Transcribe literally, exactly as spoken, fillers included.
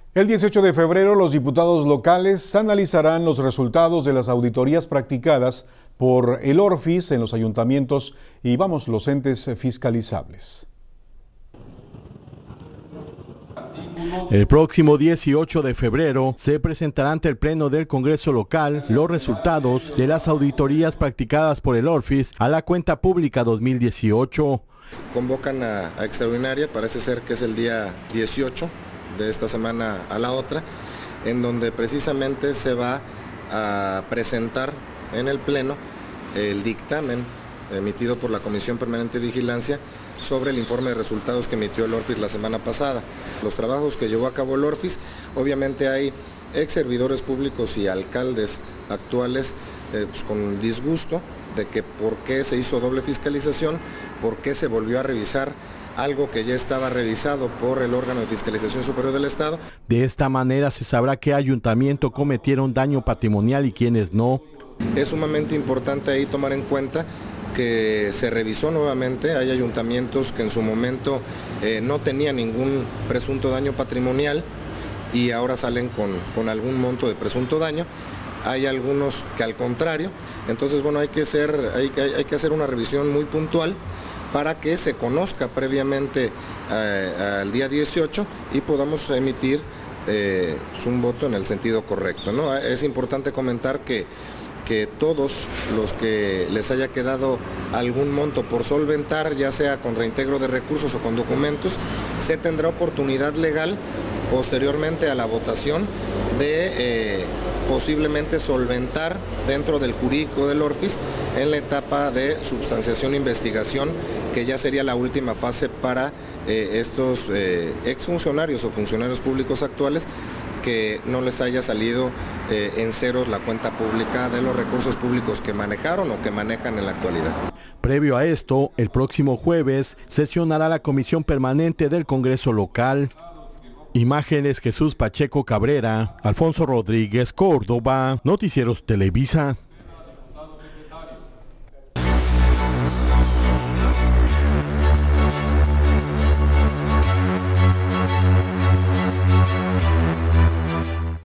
El dieciocho de febrero, los diputados locales analizarán los resultados de las auditorías practicadas por el ORFIS en los ayuntamientos y, vamos, los entes fiscalizables. El próximo dieciocho de febrero se presentará ante el Pleno del Congreso local los resultados de las auditorías practicadas por el ORFIS a la cuenta pública dos mil dieciocho. Convocan a, a extraordinaria, parece ser que es el día dieciocho de esta semana a la otra, en donde precisamente se va a presentar en el Pleno el dictamen emitido por la Comisión Permanente de Vigilancia sobre el informe de resultados que emitió el ORFIS la semana pasada. Los trabajos que llevó a cabo el ORFIS, obviamente hay ex servidores públicos y alcaldes actuales eh, pues con disgusto de que por qué se hizo doble fiscalización, por qué se volvió a revisar algo que ya estaba revisado por el órgano de fiscalización superior del Estado. De esta manera se sabrá qué ayuntamiento cometieron daño patrimonial y quiénes no. Es sumamente importante ahí tomar en cuenta que se revisó nuevamente, hay ayuntamientos que en su momento eh, no tenían ningún presunto daño patrimonial y ahora salen con, con algún monto de presunto daño, hay algunos que al contrario, entonces bueno, hay que, ser, hay, hay que hacer una revisión muy puntual para que se conozca previamente eh, al día dieciocho y podamos emitir eh, un voto en el sentido correcto, ¿no? Es importante comentar que que todos los que les haya quedado algún monto por solventar, ya sea con reintegro de recursos o con documentos, se tendrá oportunidad legal posteriormente a la votación de eh, posiblemente solventar dentro del jurídico del ORFIS en la etapa de substanciación e investigación, que ya sería la última fase para eh, estos eh, exfuncionarios o funcionarios públicos actuales que no les haya salido eh, en ceros la cuenta pública de los recursos públicos que manejaron o que manejan en la actualidad. Previo a esto, el próximo jueves sesionará la Comisión Permanente del Congreso local. Imágenes: Jesús Pacheco Cabrera, Alfonso Rodríguez Córdoba, Noticieros Televisa.